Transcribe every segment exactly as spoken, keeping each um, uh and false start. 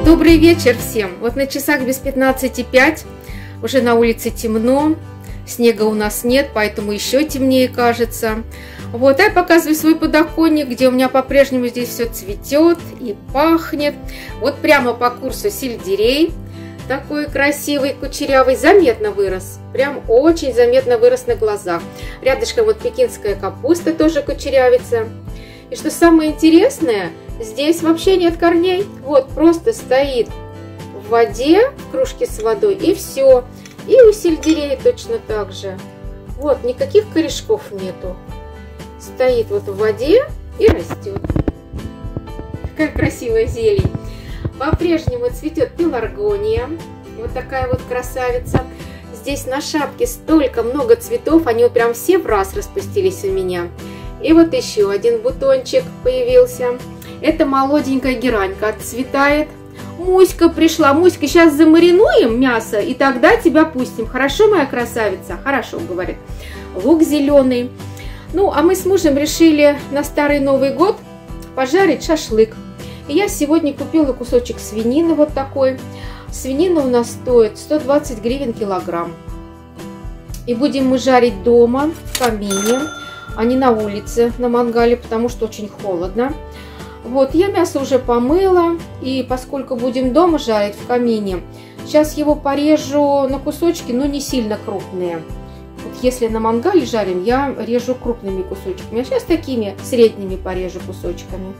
Добрый вечер всем! Вот на часах без пятнадцати пять, уже на улице темно, снега у нас нет, поэтому еще темнее кажется. Вот, а я показываю свой подоконник, где у меня по-прежнему здесь все цветет и пахнет. Вот прямо по курсу сельдерей, такой красивый, кучерявый, заметно вырос, прям очень заметно вырос на глазах. Рядышком вот пекинская капуста тоже кучерявится. И что самое интересное, здесь вообще нет корней, вот просто стоит в воде, в кружке с водой, и все. И у сельдерея точно так же. Вот, никаких корешков нету. Стоит вот в воде и растет. Какая красивая зелень. По-прежнему цветет пеларгония. Вот такая вот красавица. Здесь на шапке столько много цветов, они вот прям все в раз распустились у меня. И вот еще один бутончик появился. Это молоденькая геранька отцветает. Муська пришла. Муська, сейчас замаринуем мясо, и тогда тебя пустим. Хорошо, моя красавица? Хорошо, говорит. Лук зеленый. Ну, а мы с мужем решили на Старый Новый год пожарить шашлык. И я сегодня купила кусочек свинины вот такой. Свинина у нас стоит сто двадцать гривен килограмм. И будем мы жарить дома, в камине, а не на улице, на мангале, потому что очень холодно. Вот, я мясо уже помыла, и поскольку будем дома жарить в камине, сейчас его порежу на кусочки, но не сильно крупные. Вот если на мангале жарим, я режу крупными кусочками, а сейчас такими средними порежу кусочками.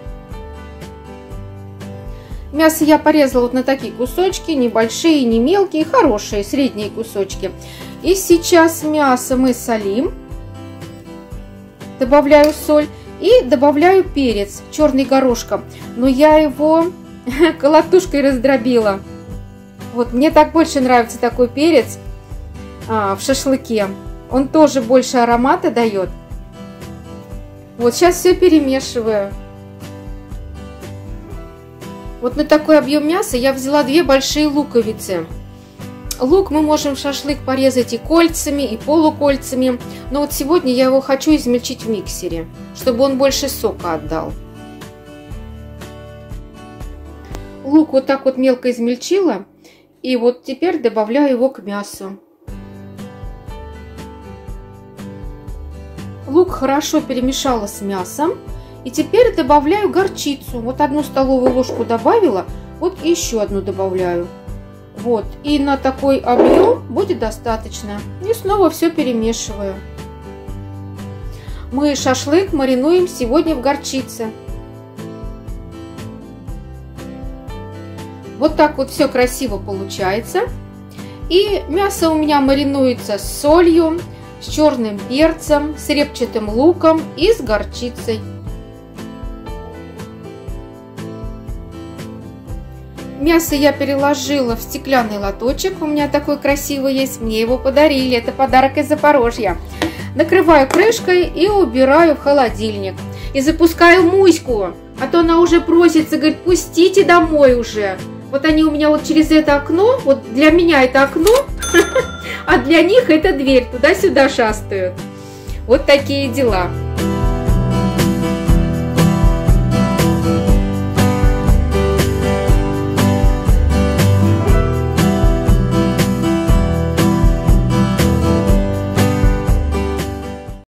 Мясо я порезала вот на такие кусочки, небольшие, не мелкие, хорошие, средние кусочки. И сейчас мясо мы солим, добавляю соль. И добавляю перец, черный горошком. Но я его колотушкой раздробила. Вот мне так больше нравится такой перец а, в шашлыке. Он тоже больше аромата дает. Вот сейчас все перемешиваю. Вот на такой объем мяса я взяла две большие луковицы. Лук мы можем в шашлык порезать и кольцами, и полукольцами. Но вот сегодня я его хочу измельчить в миксере, чтобы он больше сока отдал. Лук вот так вот мелко измельчила. И вот теперь добавляю его к мясу. Лук хорошо перемешала с мясом. И теперь добавляю горчицу. Вот одну столовую ложку добавила. Вот еще одну добавляю. Вот, и на такой объем будет достаточно. И снова все перемешиваю. Мы шашлык маринуем сегодня в горчице. Вот так вот все красиво получается. И мясо у меня маринуется с солью, с черным перцем, с репчатым луком и с горчицей. Мясо я переложила в стеклянный лоточек. У меня такой красивый есть. Мне его подарили. Это подарок из Запорожья. Накрываю крышкой и убираю в холодильник. И запускаю Муську. А то она уже просится, говорит, пустите домой уже. Вот они у меня вот через это окно. Вот для меня это окно. А для них это дверь. Туда-сюда шастают. Вот такие дела.